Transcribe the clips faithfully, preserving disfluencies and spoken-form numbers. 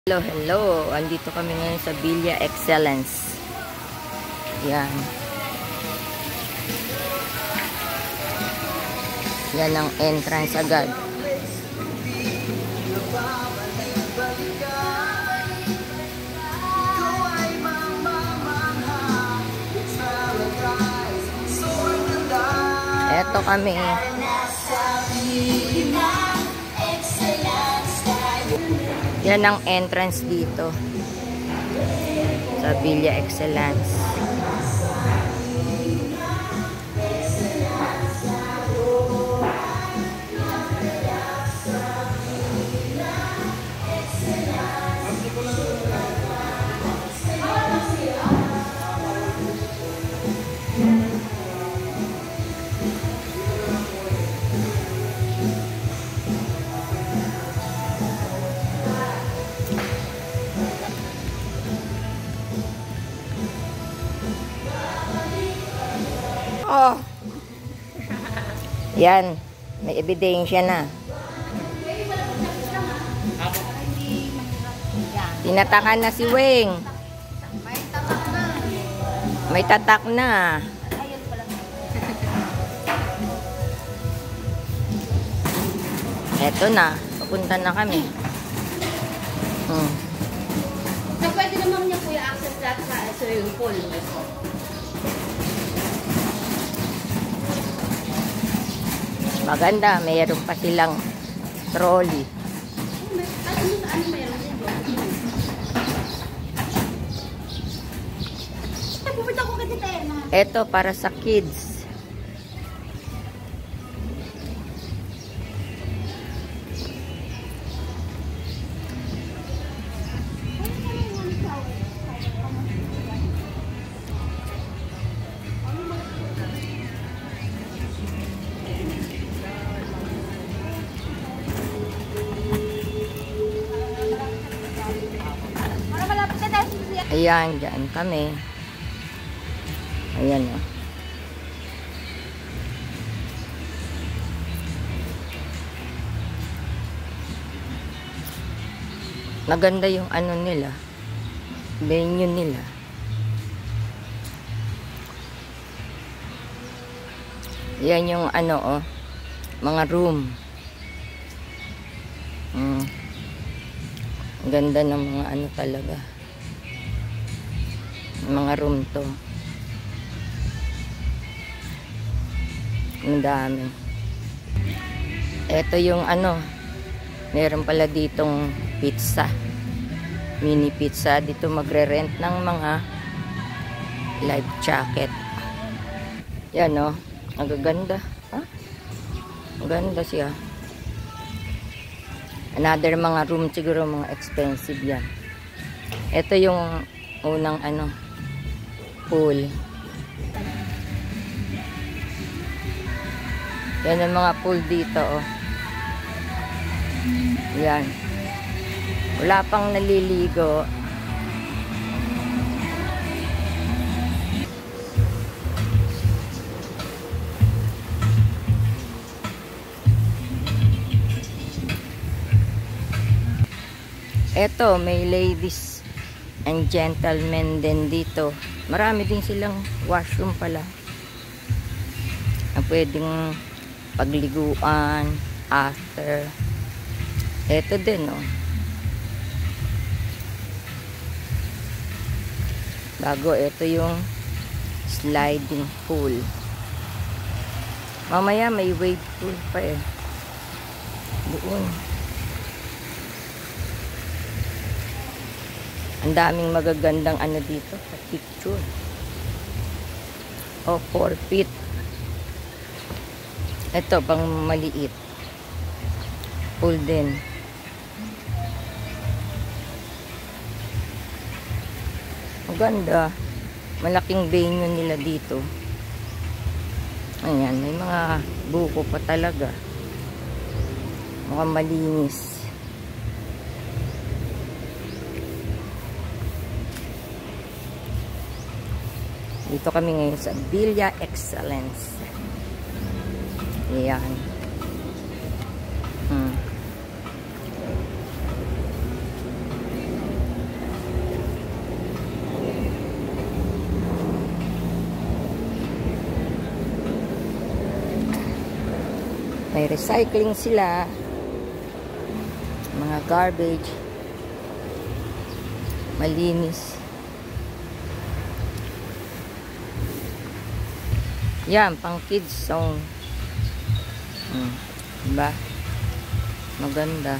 Hello, hello. Andito kami ngayon sa Villa Excellence. Yan. Yan ang entrance agad. Eto kami. Yan ang entrance dito sa Villa Excellence. Oh. Yan, may ebidensya na. Tinatakan na si Weng. May tatak na. Eto na, papunta na kami. Hmm. So, pwede naman niya kuya access lahat sa swimming pool. Maganda, mayroon pa silang trolley. Ano ano meron din doon? Pupunta ko kasi tayo na. Ito para sa kids. Ayan, dyan kami. Ayan o. Oh. Maganda yung ano nila. Venue nila. Yan yung ano o. Oh, mga room. Mm. Ganda ng mga ano talaga. Mga room to. Ang dami. Ito yung ano, meron pala ditong pizza. Mini pizza. Dito magre-rent ng mga life jacket. Yan o. Oh. Ang gaganda. Ha? Ang ganda siya. Another mga room siguro mga expensive yan. Ito yung unang ano pool. Yan ang mga pool dito oh. Yan. Wala pang naliligo. Eto, may ladies and gentlemen din dito. Marami din silang washroom pala. Na pwedeng pagliguan after. Ito din oh. Bago ito yung sliding pool. Mamaya may wave pool pa eh. Doon. Ang daming magagandang ano dito sa picture. O, four feet. Ito, pang maliit. Pool din. Maganda. Malaking venue nila dito. Ayan, may mga buko pa talaga. Mukhang malinis. Dito kami ngayon sa Villa Excellence. Ayan. Hmm. May recycling sila. Mga garbage. Malinis. Yan, pang kids song. Hmm. Diba? Maganda.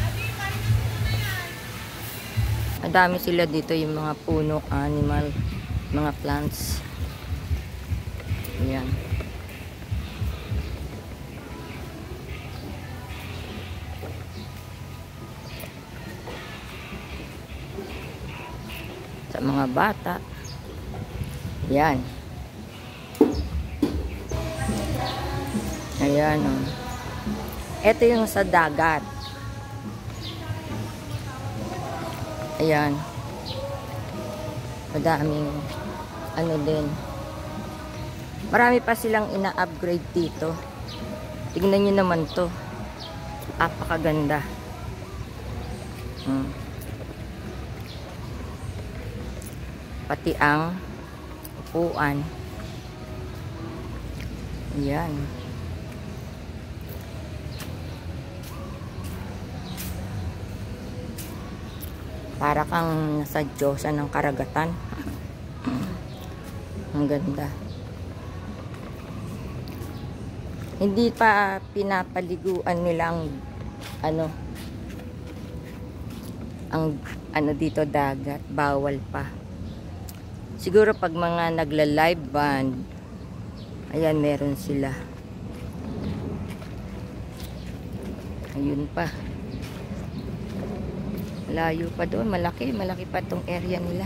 Madami sila dito, yung mga puno, animal, mga plants. Yan. Sa mga bata. Yan. Ayan, oh. Ito yung sa dagat. Ayan. Madaming ano din. Marami pa silang ina-upgrade dito. Tingnan nyo naman to. Apakaganda. Hmm. Pati ang upuan. Ayan. Para kang nasa Diyosa ng karagatan. Ang ganda. Hindi pa pinapaliguan nilang ano ang ano dito dagat, bawal pa. Siguro pag mga nagla-live band, ayan, meron sila. Ayun pa. Layo pa doon, malaki, malaki pa tong area nila.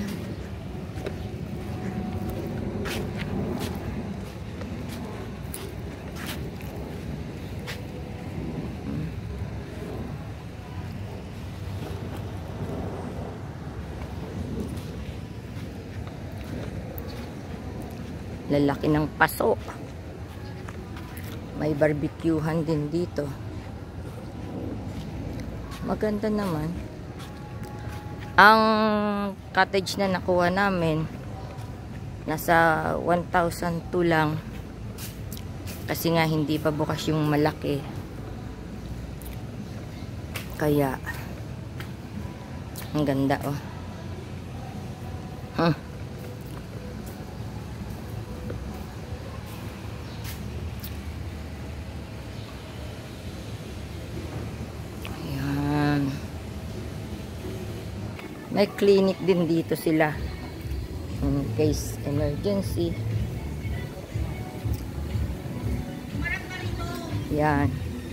Lalaki ng paso. May barbecuehan din dito. Maganda naman. Ang cottage na nakuha namin nasa one thousand two lang. Kasi nga hindi pa bukas yung malaki. Kaya ang ganda, oh. Huh. May clinic din dito sila. In case emergency. Yan.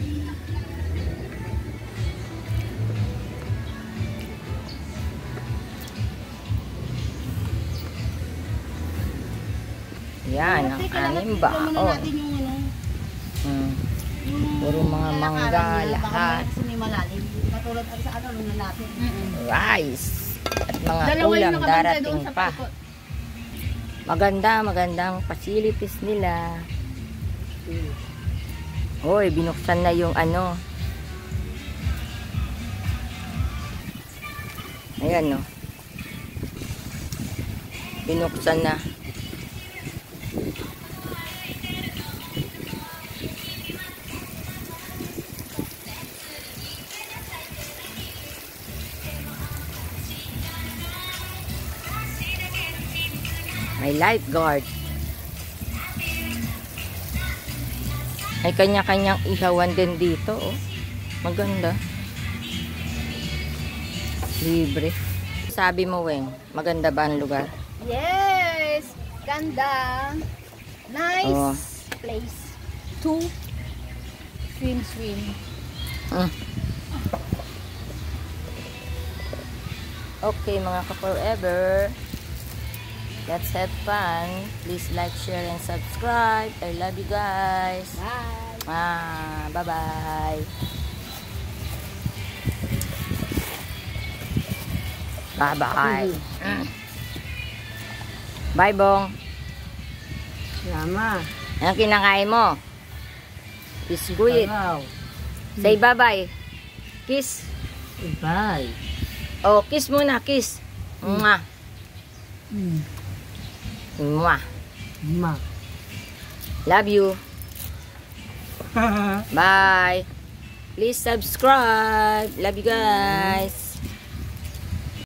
Yan, ang aming baon. Hmm. Puro mga mangga, lahat. Katulad sa ano, nung natin. Rice. At mga ulam darating pa. Maganda, magandang facilities nila. Hoy, binuksan na yung ano. Ayan, no. Binuksan na. May lifeguard. May kanya-kanyang ihawan din dito, oh. Maganda. Libre. Sabi mo, Weng, maganda ba ang lugar? Yes! Ganda. Nice Oh. place to swim, swim. Hmm. Okay, mga ka-forever. Let's have fun. Please like, share, and subscribe. I love you guys. Bye. Ah, bye-bye. Bye-bye. Mm. Bye, Bong. Yama. Anong kinakain mo? Biskuit. Wow. Say bye-bye. Kiss. Bye. Oh, kiss muna. Kiss. Mwah. Mm. Mwah. Ma. Love you. Bye. Please subscribe. Love you guys.